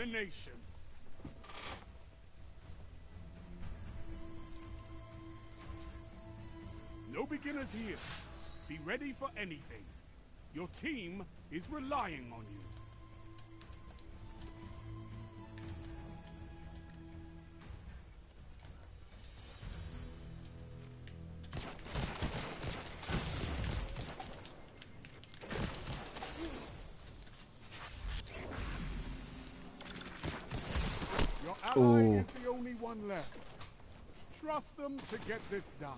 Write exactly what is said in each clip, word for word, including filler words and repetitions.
Domination. No beginners here. Be ready for anything. Your team is relying on you. Your ally Ooh. is the only one left. Trust them to get this done.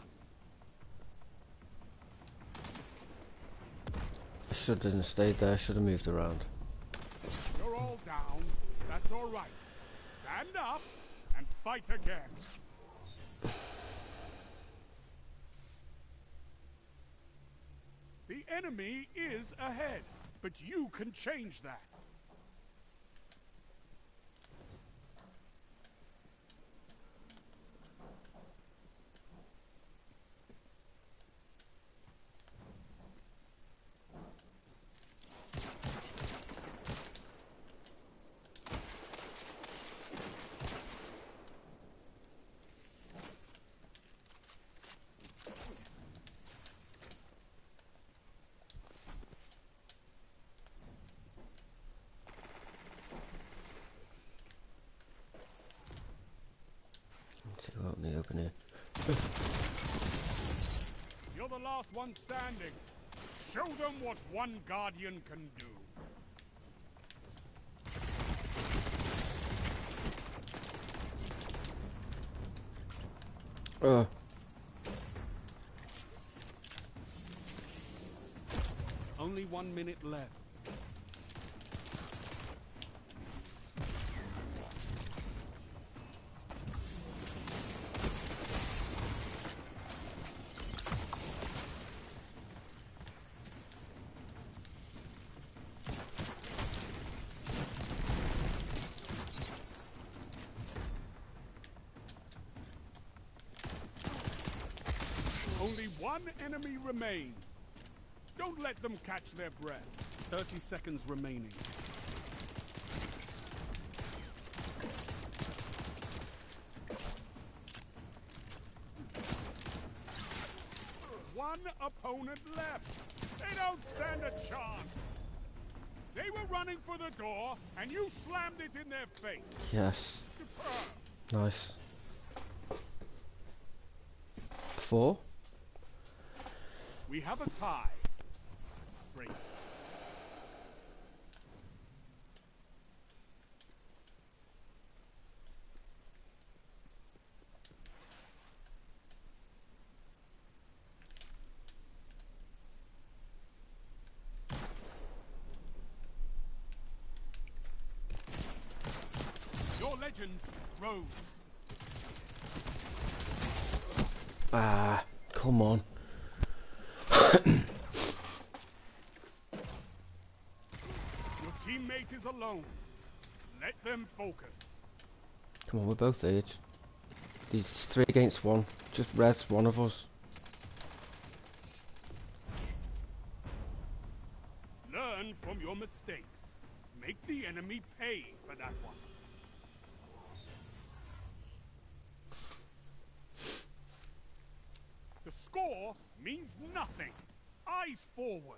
I should have stayed there, should have moved around. You're all down. That's all right. Stand up and fight again. The enemy is ahead, but you can change that. Too out in the open here. You're the last one standing. Show them what one Guardian can do. Uh. Only one minute left. Only one enemy remains. Don't let them catch their breath. Thirty seconds remaining. One opponent left. They don't stand a chance. They were running for the door, and you slammed it in their face. Yes. Superb. Nice. Four? We have a tie. Great. Your legend grows. Ah, come on. Your teammate is alone. Let them focus. Come on, we're both aged. These three against one. Just res one of us. Learn from your mistakes. Make the enemy pay for that one. The score means nothing. Eyes forward.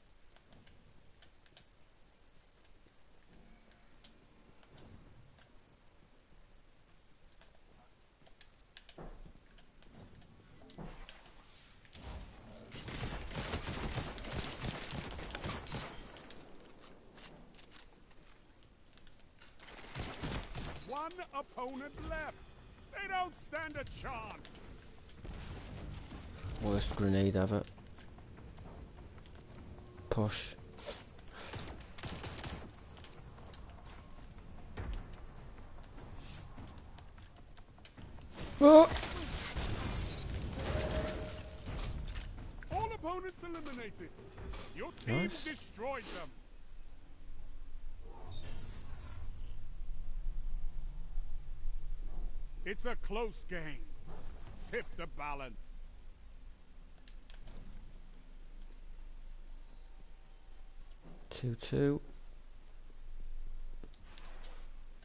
One opponent left. They don't stand a chance. Worst grenade ever. Push. Oh! All opponents eliminated. Your team Nice. destroyed them. It's a close game. Tip the balance. Two two.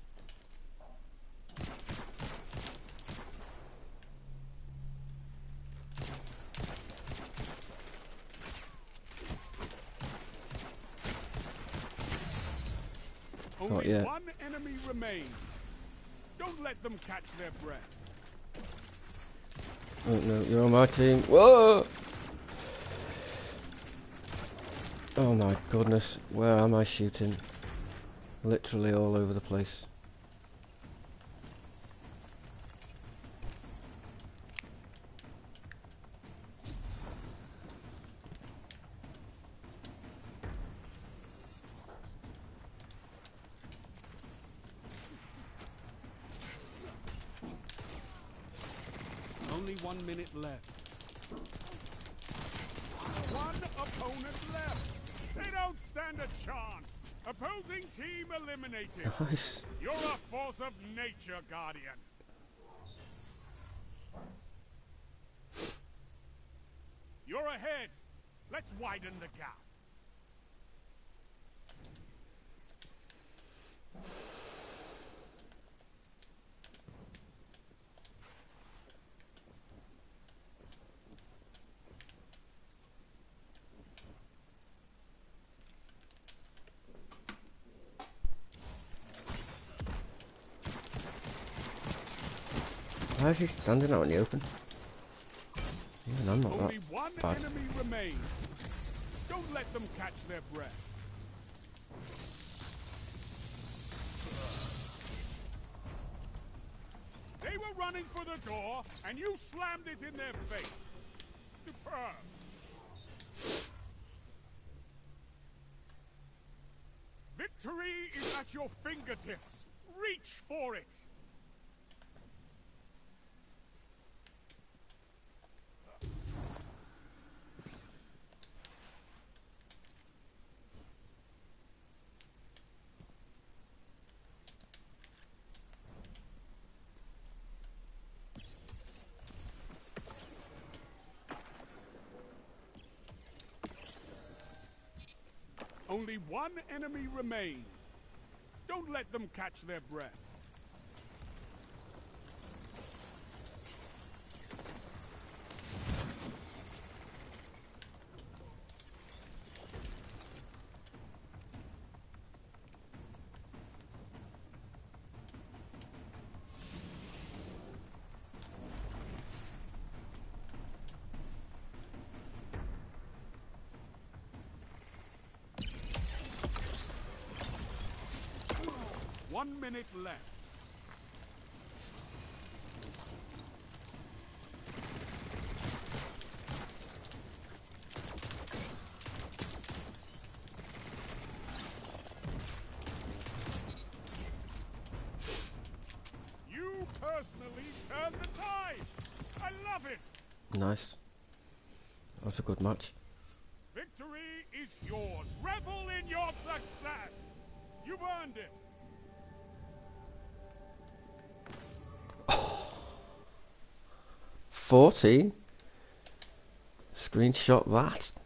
Only yet. one enemy remains. Don't let them catch their breath. Oh no, you're on my team. Whoa! Oh my goodness, where am I shooting? Literally all over the place. Only one minute left. One opponent left. They don't stand a chance. Opposing team eliminated. Nice. You're a force of nature, Guardian. You're ahead. Let's widen the gap. Why is he standing out in the open? Even I'm not Only that one bad. enemy remains. Don't let them catch their breath. They were running for the door, and you slammed it in their face. Superb. Victory is at your fingertips. Reach for it. Only one enemy remains. Don't let them catch their breath. One minute left. You personally turned the tide. I love it. Nice. That was a good match. Victory is yours. Revel in your success. You've earned it. fourteen? Screenshot that.